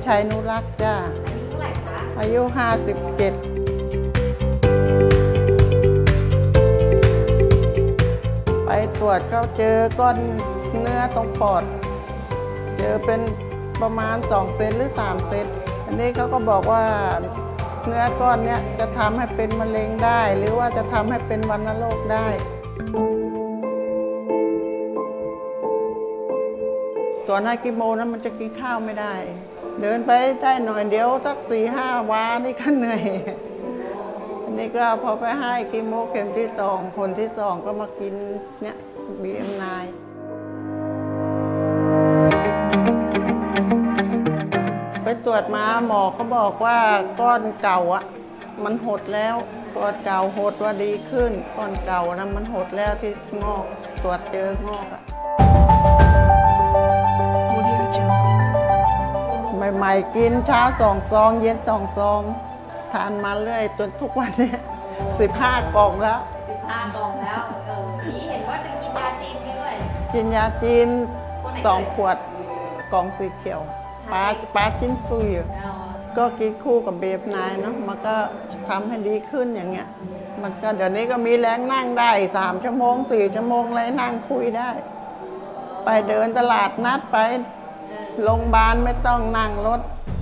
ชัยนุรักษ์จ้าอายุเท่าไหร่คะอายุ57ไปตรวจเขาเจอก้อนเนื้อตรงปอดเจอเป็นประมาณ2 เซนหรือ3 เซนอันนี้เขาก็บอกว่าเนื้อก้อนนี้จะทำให้เป็นมะเร็งได้หรือว่าจะทำให้เป็นวัณโรคได้ก่อนหน้ากีโมนั้นมันจะกินข้าวไม่ได้เดินไปได้หน่อยเดียวสัก4-5 วันนี่ก็เหนื่อยอันนี้ก็พอไปให้กีโมเข็มที่2คนที่2ก็มากินเนี่ยBM9ไปตรวจมาหมอเขาบอกว่าก้อนเก่าอ่ะมันหดแล้วก้อนเก่าหดว่าดีขึ้นก้อนเก่านะมันหดแล้วที่งอกตรวจเจองอกอ่ะใหม่ๆกินเช้า2 ซองเย็น2 ซองทานมาเรื่อยจนทุกวันนี้15 กล่องแล้ว 15 กล่องแล้วพี่เห็นว่าจะกินยาจีนไปด้วยกินยาจีน2 ขวดกล่องสีเขียวปลาจิ้นซุยก็กินคู่กับBM9เนาะมันก็ทำให้ดีขึ้นอย่างเงี้ยมันก็เดี๋ยวนี้ก็มีแรงนั่งได้3 ชั่วโมง4 ชั่วโมงเลยนั่งคุยได้ไปเดินตลาดนัดไปโรงพยาบาลไม่ต้องนั่งรถ